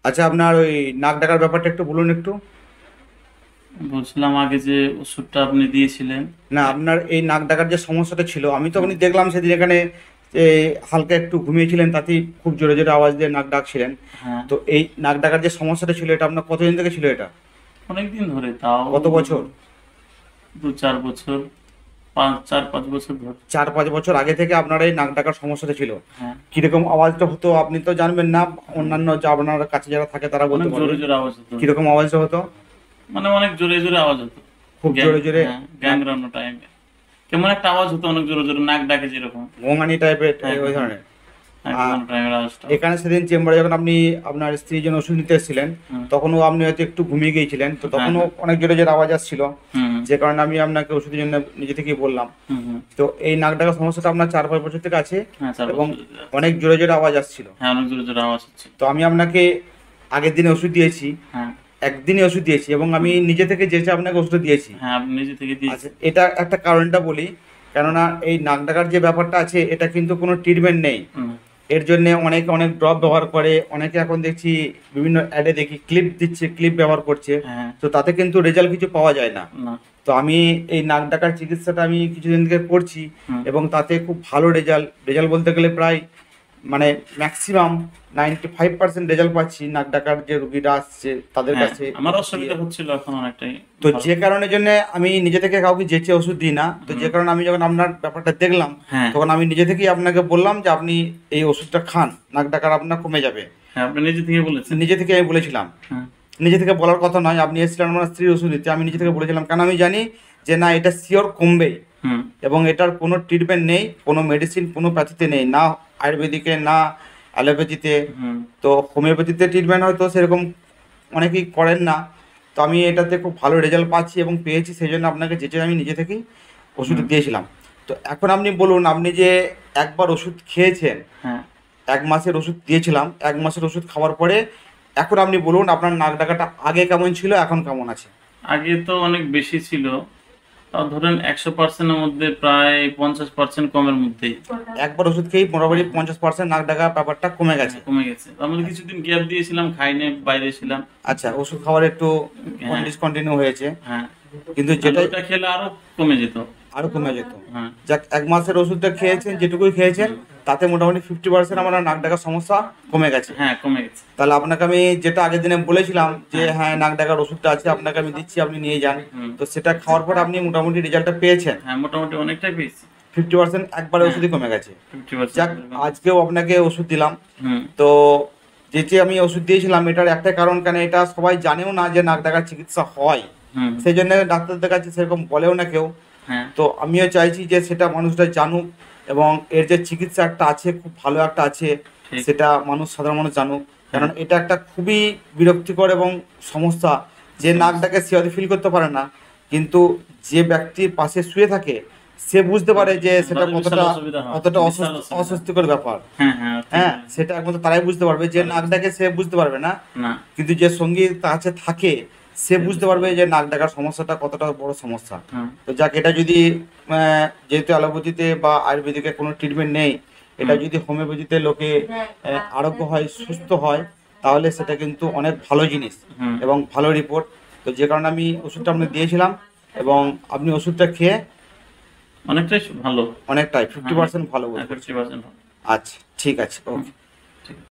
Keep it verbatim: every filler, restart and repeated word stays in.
আচ্ছা, আপনার ওই নাক ডাকার ব্যাপারটা একটু বলুন একটু। বলছিলাম আগে যে ওষুধটা আপনি দিয়েছিলেন। না, এক- আপনার এই নাক ডাকার যে সমস্যাটা ছিল, আমি তো হুম, আপনি দেখলাম সেদিন এখানে যে হালকা একটু ঘুমিয়েছিলেন, তাতেই খুব জোরে জোরে আওয়াজ দিয়ে নাক ডাকছিলেন। হ্যাঁ, তো এই নাক ডাকার যে সমস্যাটা ছিল, এটা আপনার কতদিন থেকে ছিল এটা? অনেকদিন ধরে, তাও কত বছর? দু চার বছর, পাঁচ চার পাঁচ বছর ধরে। চার পাঁচ বছর আগে থেকে আপনার এই নাক ডাকার সমস্যাটা ছিল? হ্যাঁ, কিরকম আওয়াজটা হতো আপনি তো জানবেন না, অন্যান্য যা আপনার কাছে যারা থাকে তারা বলতে অনেক পারবে। জোরে জোরে আওয়াজ হতো। কিরকম আওয়াজটা হতো? মানে অনেক জোরে জোরে আওয়াজ হতো। খুব গ্যাং জোরে জোরে? হ্যাঁ, গ্যাং নাক রানো টাইমে কেমন একটা আওয়াজ হতো, অনেক জোরে জোরে নাক ডাকে যেরকম। গোঙানি টাইপের, হ্যাঁ, ওই হ্যাঁ, হ্যাঁ, ধরনের? নাক আর ডাকানো টাইমের আওয়াজটা। এখানে সেদিন চেম্বারে যখন আপনি আপনার স্ত্রীর জন্য ওষুধ নিতে এসেছিলেন, হুম, তখনও আপনি হয়তো একটু ঘুমিয়ে গিয়েছিলেন, তো হ্যাঁ, তখনও হ্যাঁ, অনেক জোরে জোরে আওয়াজ আসছিল, হুম, যে কারণে আমি আপনাকে ওষুধের জন্য নিজে থেকেই বললাম। হুম, হুম, তো এই নাক ডাকার সমস্যাটা আপনার চার পাঁচ বছর থেকে আছে, হ্যাঁ, চার এবং বছর ধরে আছে। অনেক জোরে জোরে আওয়াজ আসছিল। হ্যাঁ, অনেক জোরে জোরে আওয়াজ হচ্ছে। তো আমি আপনাকে আগের দিনে ওষুধ দিয়েছি, হ্যাঁ, একদিনই ওষুধ দিয়েছি, এবং আমি হুম, নিজে থেকে যেচে আপনাকে ওষুধ দিয়েছি। হ্যাঁ, আপনি নিজে থেকে আচ্ছা, দিয়েছেন। এটা একটা কারণটা বলি। কেননা এই নাক ডাকার যে ব্যাপারটা আছে, এটা কিন্তু কোনো ট্রিটমেন্ট নেই। হুম, এর জন্যে অনেকে অনেক ড্রপ ব্যবহার করে, অনেকে এখন দেখছি বিভিন্ন অ্যাডে দেখি ক্লিপ দিচ্ছে, ক্লিপ ব্যবহার করছে। হ্যাঁ, তো তাতে কিন্তু রেজাল্ট কিছু পাওয়া যায় না। না, তো আমি এই নাক ডাকার চিকিৎসাটা আমি কিছুদিন থেকে করছি, হুম, এবং তাতে খুব ভালো রেজাল্ট, রেজাল্ট বলতে গেলে প্রায় মানে maximum ninety five percent result পাচ্ছি নাক ডাকার যে রুগীরা আসছে তাদের হ্যাঁ, কাছে আমার ওষুধ দিয়ে। অসুবিধা হচ্ছিল এখন অনেকটাই তো ভালো। যে কারণের জন্য আমি নিজে থেকে কাউকে যেচে ওষুধ দিই না, তো হুম, যে কারণে আমি যখন আপনার ব্যাপারটা দেখলাম, হ্যাঁ, তখন আমি নিজে থেকেই আপনাকে বললাম যে আপনি এই ওষুধটা খান, নাক ডাকার আপনার কমে যাবে। হ্যাঁ, আপনি নিজে থেকে বলেছেন। নিজে থেকে আমি বলেছিলাম। হ্যাঁ, নিজে থেকে বলার কথা নয়, আপনি এসেছিলেন আমার স্ত্রীর ওষুধ দিতে, আমি নিজে থেকে বলেছিলাম, কারণ আমি জানি যে না, এটা শিওর কমবেই, হুম, এবং এটার কোনো ট্রিটমেন্ট নেই, কোনো মেডিসিন কোনো প্যাথিতে নেই, না আয়ুর্বেদিকে না অ্যালোপ্যাথিতে। হুম, তো হোমিওপ্যাথিতে ট্রিটমেন্ট হয়তো সেরকম অনেকেই করেন না। তো আমি এটাতে খুব ভালো রেজাল্ট পাচ্ছি এবং পেয়েছি, সেই জন্য আপনাকে যেটা আমি নিজে থেকেই ওষুধ হুম, দিয়েছিলাম। তো এখন আপনি বলুন, আপনি যে একবার ওষুধ খেয়েছেন, হ্যাঁ। এক মাসের ওষুধ দিয়েছিলাম, এক মাসের ওষুধ খাওয়ার পরে এখন আপনি বলুন আপনার নাক ডাকাটা আগে কেমন ছিল, এখন কেমন আছে? আগে তো অনেক বেশি ছিল। তাও ধরেন একশো পার্সেন্টের মধ্যে প্রায় পঞ্চাশ পার্সেন্ট কমের মধ্যেই। একবার ওষুধ খেয়েই মোটামুটি হ্যাঁ, হ্যাঁ, পঞ্চাশ পার্সেন্ট নাক ডাকা ব্যাপারটা কমে হ্যাঁ, গেছে। কমে গেছে। তার মধ্যে কিছুদিন গ্যাপ দিয়েছিলাম, খাইনি, বাইরে ছিলাম। আচ্ছা, ওষুধ খাওয়ার একটু হ্যাঁ, ডিসকন্টিনিউ হয়েছে, হ্যাঁ, কিন্তু নাহলে যেটাই ওটা খেলে আরো কমে যেত। আরো কমে যেত। হ্যাঁ, যাক, এক মাসের ওষুধটা খেয়েছেন, যেটুকুই খেয়েছেন, হুম, তাতে মোটামুটি ফিফটি পার্সেন্ট আমার নাক ডাকার সমস্যা কমে গেছে। হ্যাঁ, কমে গেছে। তাহলে আপনাকে আমি যেটা আগের দিনে বলেছিলাম যে হ্যাঁ, হ্যাঁ, নাক ডাকার ওষুধটা আছে, আপনাকে আমি দিচ্ছি, আপনি নিয়ে যান। হুম, তো সেটা খাওয়ার পর আপনি মোটামুটি রেজাল্টটা পেয়েছেন। হ্যাঁ, মোটামুটি অনেকটাই পেয়েছি। ফিফটি পার্সেন্ট একবারে হ্যাঁ, ওষুধই কমে গেছে। ফিফটি পার্সেন্ট যাক, কমে গেছে। আজকেও আপনাকে ওষুধ দিলাম। হুম, তো যেটি আমি ওষুধ দিয়েছিলাম, এটার একটা কারণ, কেন এটা সবাই জানেও না যে নাক ডাকার চিকিৎসা হয়, হুম, সেই জন্য ডাক্তারদের কাছে সেরকম বলেও না কেউ। হ্যাঁ, তো আমিও চাইছি যে সেটা মানুষরা জানুক, এবং এর যে চিকিৎসা একটা আছে, খুব ভালো একটা আছে, ঠিক। সেটা মানুষ, সাধারণ মানুষ জানুক। হ্যাঁ, কারণ এটা একটা খুবই বিরক্তিকর এবং সমস্যা, যে নাক সমস্যা। ডাকে সে হয়তো ফিল করতে পারে না, কিন্তু যে ব্যক্তির পাশে শুয়ে থাকে সে বুঝতে পারে যে সেটা তাদের বিশাল কতটা অসুবিধা হয়, কতটা বিশাল অস্বস্তি অসুবিধা। অস্বস্তিকর ব্যাপার। হ্যাঁ, হ্যাঁ, ঠিক হ্যাঁ, বলেছেন। সেটা একমাত্র তারাই বুঝতে পারবে, যে তারা নাক ডাকে সে বুঝতে পারবে না, না, কিন্তু যে সঙ্গী তার কাছে থাকে সে সে বুঝতে বুঝতে পারবে পারবে। যে নাক ডাকার সমস্যাটা কতটা বড় সমস্যা। হুম, তো যাক, এটা যদি আহ, যেহেতু অ্যালোপ্যাথিতে বা আয়ুর্বেদিকে কোনো ট্রিটমেন্ট নেই, এটা হুম, যদি হোমিওপ্যাথিতে লোকে আহ, আরোগ্য হয়, সুস্থ হয়, তাহলে সেটা কিন্তু অনেক ভালো জিনিস হুম, এবং ভালো রিপোর্ট। তো যে কারণে আমি ওষুধটা আপনাকে দিয়েছিলাম, এবং আপনি ওষুধটা খেয়ে অনেকটাই ভালো। অনেকটাই ফিফটি হ্যাঁ, পার্সেন্ট ভালো বোধ হ্যাঁ, ফিফটি করছেন। পার্সেন্ট ভালো। আচ্ছা, ঠিক আছে, হুম, ওকে। ঠিক।